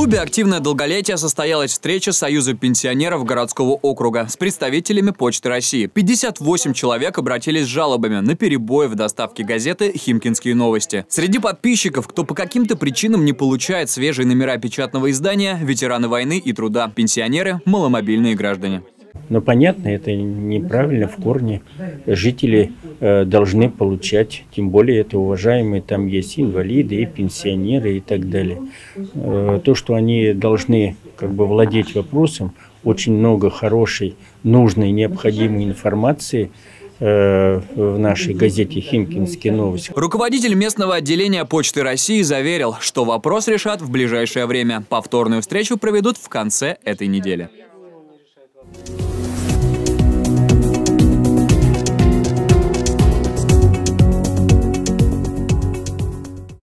клубе «Активное долголетие» состоялась встреча Союза пенсионеров городского округа с представителями Почты России. 58 человек обратились с жалобами на перебои в доставке газеты «Химкинские новости». Среди подписчиков, кто по каким-то причинам не получает свежие номера печатного издания, ветераны войны и труда, пенсионеры, маломобильные граждане. Но понятно, это неправильно в корне. Жители должны получать, тем более это уважаемые, там есть инвалиды, и пенсионеры и так далее. То, что они должны владеть вопросом, очень много хорошей, нужной, необходимой информации в нашей газете «Химкинские новости». Руководитель местного отделения Почты России заверил, что вопрос решат в ближайшее время. Повторную встречу проведут в конце этой недели.